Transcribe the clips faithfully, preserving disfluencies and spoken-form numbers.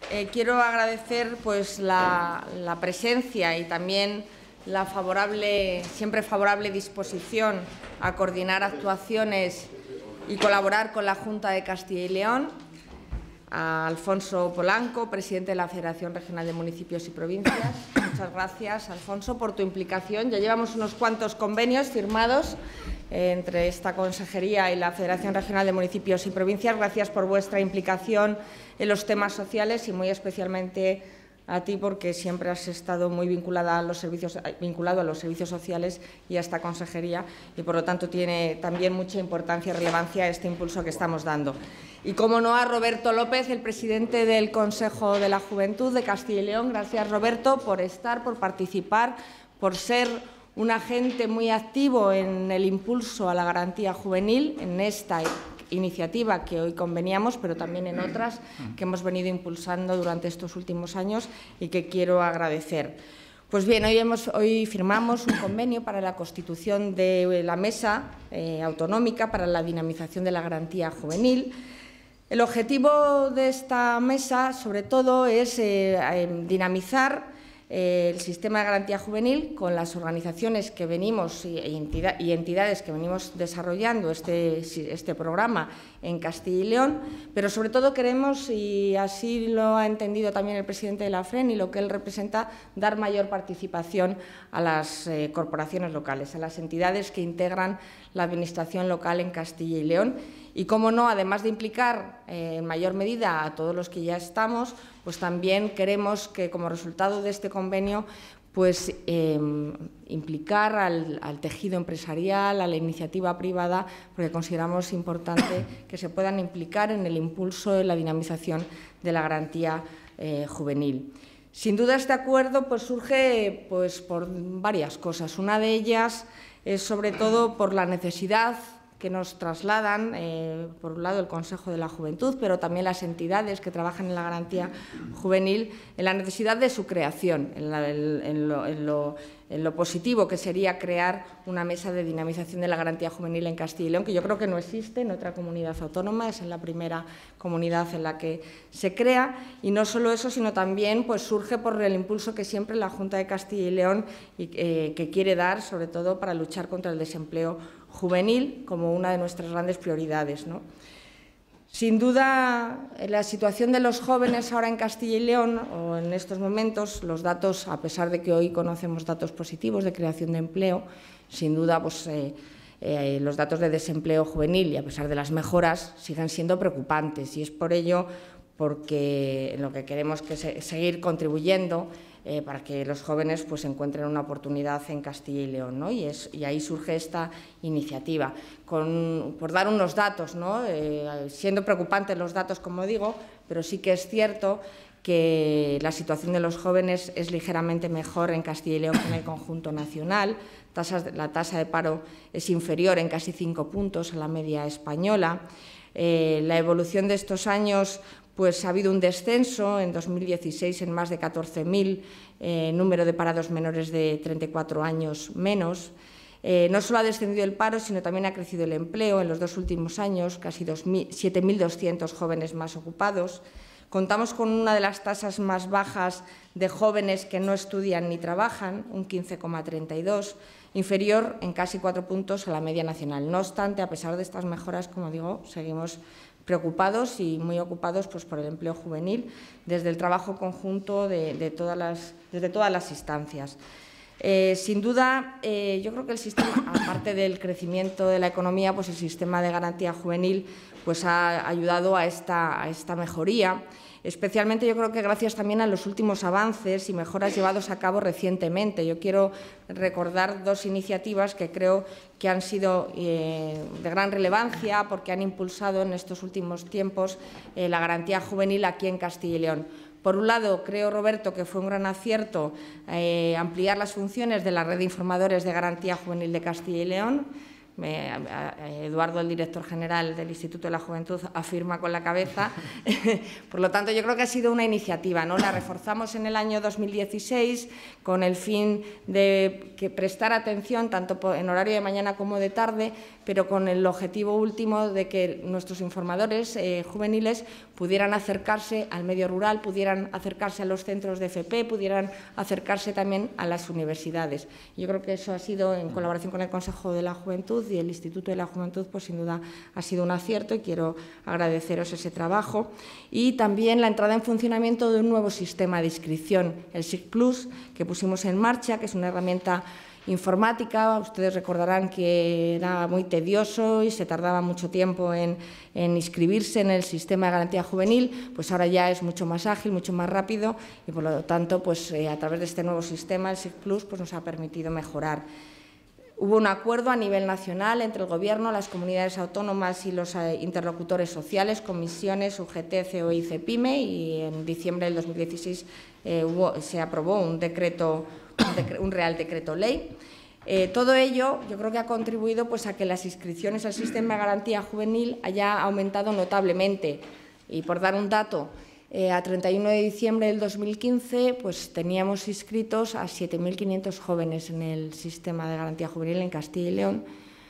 eh, quiero agradecer pues, la, la presencia y también la favorable, siempre favorable disposición a coordinar actuaciones y colaborar con la Junta de Castilla y León, a Alfonso Polanco, presidente de la Federación Regional de Municipios y Provincias. Muchas gracias, Alfonso, por tu implicación. Ya llevamos unos cuantos convenios firmados eh, entre esta consejería y la Federación Regional de Municipios y Provincias. Gracias por vuestra implicación en los temas sociales y muy especialmente a ti, porque siempre has estado muy vinculada a los servicios, vinculado a los servicios sociales y a esta consejería, y por lo tanto tiene también mucha importancia y relevancia este impulso que estamos dando. Y, como no, a Roberto López, el presidente del Consejo de la Juventud de Castilla y León. Gracias, Roberto, por estar, por participar, por ser un agente muy activo en el impulso a la garantía juvenil, en esta iniciativa que hoy conveníamos, pero también en otras que hemos venido impulsando durante estos últimos años y que quiero agradecer. Pues bien, hoy, hemos, hoy firmamos un convenio para la constitución de la Mesa eh, Autonómica para la Dinamización de la Garantía Juvenil. El objetivo de esta mesa, sobre todo, es eh, eh, dinamizar el sistema de garantía juvenil con las organizaciones que venimos y, entidad, y entidades que venimos desarrollando este, este programa en Castilla y León, pero sobre todo queremos, y así lo ha entendido también el presidente de la F R E N y lo que él representa, dar mayor participación a las eh, corporaciones locales, a las entidades que integran la administración local en Castilla y León. Y, cómo no, además de implicar eh, en mayor medida a todos los que ya estamos, pues también queremos que, como resultado de este convenio, pues eh, implicar al, al tejido empresarial, a la iniciativa privada, porque consideramos importante que se puedan implicar en el impulso de la dinamización de la garantía eh, juvenil. Sin duda, este acuerdo pues, surge pues, por varias cosas. Una de ellas es, sobre todo, por la necesidad que nos trasladan, eh, por un lado, el Consejo de la Juventud, pero también las entidades que trabajan en la garantía juvenil, en la necesidad de su creación, en, la, en, en, lo, en, lo, en lo positivo que sería crear una mesa de dinamización de la garantía juvenil en Castilla y León, que yo creo que no existe en otra comunidad autónoma, es en la primera comunidad en la que se crea. Y no solo eso, sino también pues, surge por el impulso que siempre la Junta de Castilla y León eh, que quiere dar, sobre todo para luchar contra el desempleo juvenil, como una de nuestras grandes prioridades, ¿no? Sin duda, la situación de los jóvenes ahora en Castilla y León, o en estos momentos, los datos, a pesar de que hoy conocemos datos positivos de creación de empleo, sin duda, pues, eh, eh, los datos de desempleo juvenil, y a pesar de las mejoras, siguen siendo preocupantes. Y es por ello porque lo que queremos es que seguir contribuyendo Eh, para que los jóvenes pues, encuentren una oportunidad en Castilla y León, ¿no? y, es, y ahí surge esta iniciativa. Con, por dar unos datos, ¿no? eh, siendo preocupantes los datos, como digo, pero sí que es cierto que la situación de los jóvenes es ligeramente mejor en Castilla y León que en el conjunto nacional. Tasas, la tasa de paro es inferior en casi cinco puntos a la media española. Eh, la evolución de estos años, pues ha habido un descenso en dos mil dieciséis en más de catorce mil eh, número de parados menores de treinta y cuatro años menos. Eh, no solo ha descendido el paro, sino también ha crecido el empleo en los dos últimos años, casi siete mil doscientos jóvenes más ocupados. Contamos con una de las tasas más bajas de jóvenes que no estudian ni trabajan, un quince coma treinta y dos, inferior en casi cuatro puntos a la media nacional. No obstante, a pesar de estas mejoras, como digo, seguimos preocupados y muy ocupados pues, por el empleo juvenil desde el trabajo conjunto de, de todas las, desde todas las instancias. Eh, sin duda, eh, yo creo que el sistema, aparte del crecimiento de la economía, pues el sistema de garantía juvenil pues, ha ayudado a esta, a esta mejoría. Especialmente yo creo que gracias también a los últimos avances y mejoras llevados a cabo recientemente. Yo quiero recordar dos iniciativas que creo que han sido eh, de gran relevancia porque han impulsado en estos últimos tiempos eh, la garantía juvenil aquí en Castilla y León. Por un lado, creo, Roberto, que fue un gran acierto eh, ampliar las funciones de la red de informadores de garantía juvenil de Castilla y León, Me, a, a Eduardo, el director general del Instituto de la Juventud, afirma con la cabeza. Por lo tanto, yo creo que ha sido una iniciativa, ¿no? La reforzamos en el año dos mil dieciséis con el fin de que prestar atención tanto en horario de mañana como de tarde, pero con el objetivo último de que nuestros informadores eh, juveniles pudieran acercarse al medio rural, pudieran acercarse a los centros de F P, pudieran acercarse también a las universidades. Yo creo que eso ha sido, en colaboración con el Consejo de la Juventud y el Instituto de la Juventud, pues sin duda ha sido un acierto y quiero agradeceros ese trabajo. Y también la entrada en funcionamiento de un nuevo sistema de inscripción, el S I C Plus, que pusimos en marcha, que es una herramienta informática. Ustedes recordarán que era muy tedioso y se tardaba mucho tiempo en, en inscribirse en el sistema de garantía juvenil, pues ahora ya es mucho más ágil, mucho más rápido y, por lo tanto, pues, eh, a través de este nuevo sistema, el S I C Plus, pues, nos ha permitido mejorar. Hubo un acuerdo a nivel nacional entre el Gobierno, las comunidades autónomas y los eh, interlocutores sociales, comisiones, U G T, C O I y CEPIME, y en diciembre del dos mil dieciséis eh, hubo, se aprobó un decreto, un, decre, un Real Decreto Ley. Eh, todo ello yo creo que ha contribuido, pues, a que las inscripciones al sistema de garantía juvenil haya aumentado notablemente. Y por dar un dato, Eh, a treinta y uno de diciembre del dos mil quince pues, teníamos inscritos a siete mil quinientos jóvenes en el sistema de garantía juvenil en Castilla y León.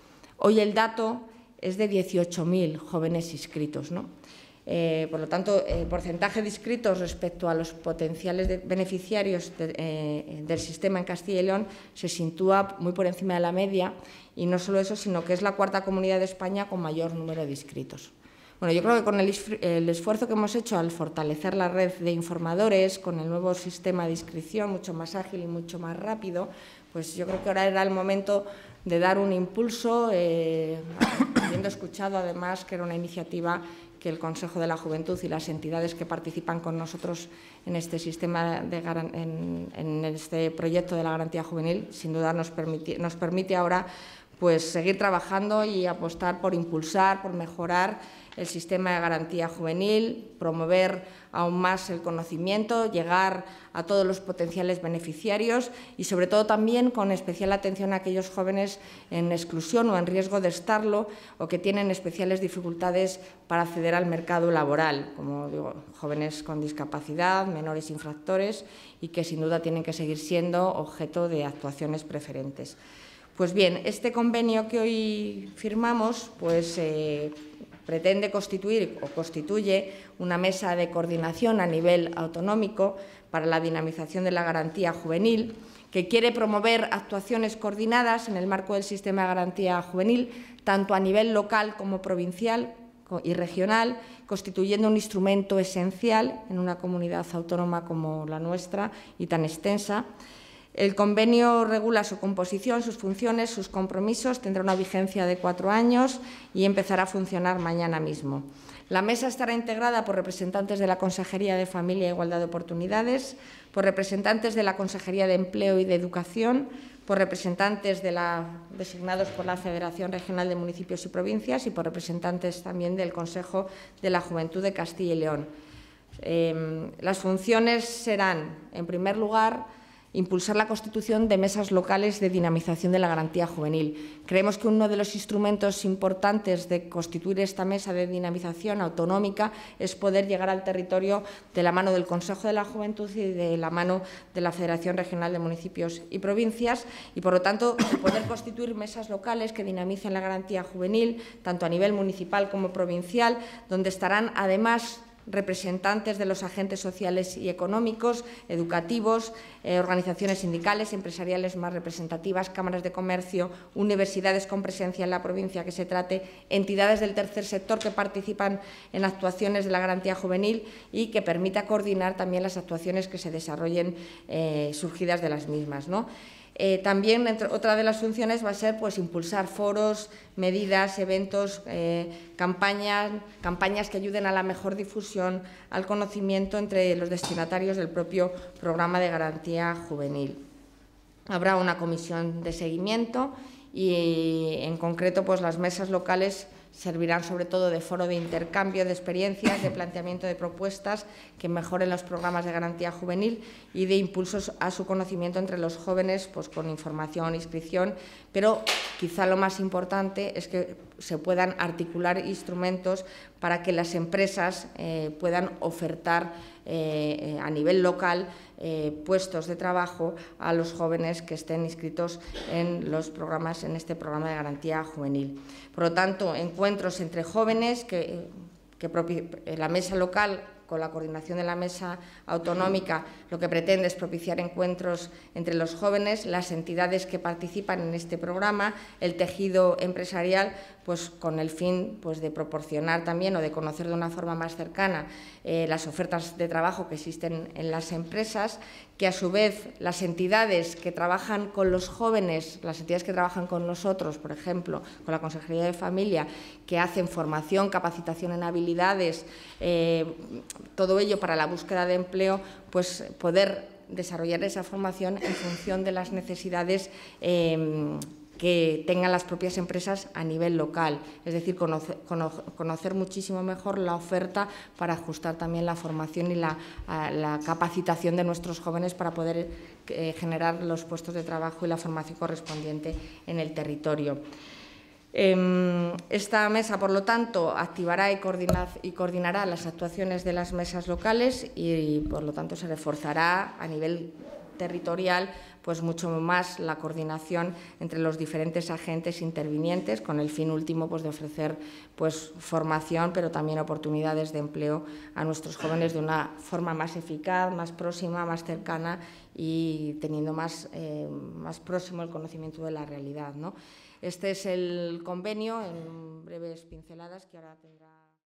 Hoy el dato es de dieciocho mil jóvenes inscritos, ¿no? Eh, por lo tanto, el porcentaje de inscritos respecto a los potenciales de beneficiarios de, eh, del sistema en Castilla y León se sitúa muy por encima de la media, y no solo eso, sino que es la cuarta comunidad de España con mayor número de inscritos. Bueno, yo creo que con el, el esfuerzo que hemos hecho al fortalecer la red de informadores, con el nuevo sistema de inscripción mucho más ágil y mucho más rápido, pues yo creo que ahora era el momento de dar un impulso, eh, habiendo escuchado además que era una iniciativa que el Consejo de la Juventud y las entidades que participan con nosotros en este sistema de en, en este proyecto de la garantía juvenil, sin duda nos permite, nos permite ahora, pues, seguir trabajando y apostar por impulsar, por mejorar el sistema de garantía juvenil, promover aún más el conocimiento, llegar a todos los potenciales beneficiarios y, sobre todo, también con especial atención a aquellos jóvenes en exclusión o en riesgo de estarlo o que tienen especiales dificultades para acceder al mercado laboral, como digo, jóvenes con discapacidad, menores infractores, y que sin duda tienen que seguir siendo objeto de actuaciones preferentes. Pues bien, este convenio que hoy firmamos, pues, eh, pretende constituir o constituye una mesa de coordinación a nivel autonómico para la dinamización de la garantía juvenil, que quiere promover actuaciones coordinadas en el marco del sistema de garantía juvenil, tanto a nivel local como provincial y regional, constituyendo un instrumento esencial en una comunidad autónoma como la nuestra y tan extensa. El convenio regula su composición, sus funciones, sus compromisos, tendrá una vigencia de cuatro años y empezará a funcionar mañana mismo. La mesa estará integrada por representantes de la Consejería de Familia e Igualdad de Oportunidades, por representantes de la Consejería de Empleo y de Educación, por representantes de la, designados por la Federación Regional de Municipios y Provincias y por representantes también del Consejo de la Juventud de Castilla y León. Eh, las funciones serán, en primer lugar, impulsar la constitución de mesas locales de dinamización de la garantía juvenil. Creemos que uno de los instrumentos importantes de constituir esta mesa de dinamización autonómica es poder llegar al territorio de la mano del Consejo de la Juventud y de la mano de la Federación Regional de Municipios y Provincias y, por lo tanto, poder constituir mesas locales que dinamicen la garantía juvenil, tanto a nivel municipal como provincial, donde estarán, además, representantes de los agentes sociales y económicos, educativos, eh, organizaciones sindicales, empresariales más representativas, cámaras de comercio, universidades con presencia en la provincia que se trate, entidades del tercer sector que participan en actuaciones de la garantía juvenil y que permita coordinar también las actuaciones que se desarrollen eh, surgidas de las mismas, ¿no? Eh, también, entre, otra de las funciones va a ser, pues, impulsar foros, medidas, eventos, eh, campañas, campañas que ayuden a la mejor difusión, al conocimiento entre los destinatarios del propio programa de garantía juvenil. Habrá una comisión de seguimiento y, en concreto, pues, las mesas locales servirán sobre todo de foro de intercambio de experiencias, de planteamiento de propuestas que mejoren los programas de garantía juvenil y de impulsos a su conocimiento entre los jóvenes, pues con información, inscripción, pero quizá lo más importante es que se puedan articular instrumentos para que las empresas eh, puedan ofertar eh, a nivel local eh, puestos de trabajo a los jóvenes que estén inscritos en los programas, en este programa de garantía juvenil. Por lo tanto, encuentros entre jóvenes que, que la mesa local, con la coordinación de la mesa autonómica, lo que pretende es propiciar encuentros entre los jóvenes, las entidades que participan en este programa, el tejido empresarial, pues con el fin pues, de proporcionar también o de conocer de una forma más cercana eh, las ofertas de trabajo que existen en las empresas, que a su vez las entidades que trabajan con los jóvenes, las entidades que trabajan con nosotros, por ejemplo, con la Consejería de Familia, que hacen formación, capacitación en habilidades, eh, todo ello para la búsqueda de empleo, pues poder desarrollar esa formación en función de las necesidades eh, que tengan las propias empresas a nivel local, es decir, conocer, conocer muchísimo mejor la oferta para ajustar también la formación y la, la capacitación de nuestros jóvenes para poder eh, generar los puestos de trabajo y la formación correspondiente en el territorio. Esta mesa, por lo tanto, activará y, coordina, y coordinará las actuaciones de las mesas locales y, por lo tanto, se reforzará a nivel territorial pues mucho más la coordinación entre los diferentes agentes intervinientes con el fin último pues, de ofrecer pues, formación, pero también oportunidades de empleo a nuestros jóvenes de una forma más eficaz, más próxima, más cercana y teniendo más, eh, más próximo el conocimiento de la realidad, ¿no? Este es el convenio en breves pinceladas que ahora tendrá.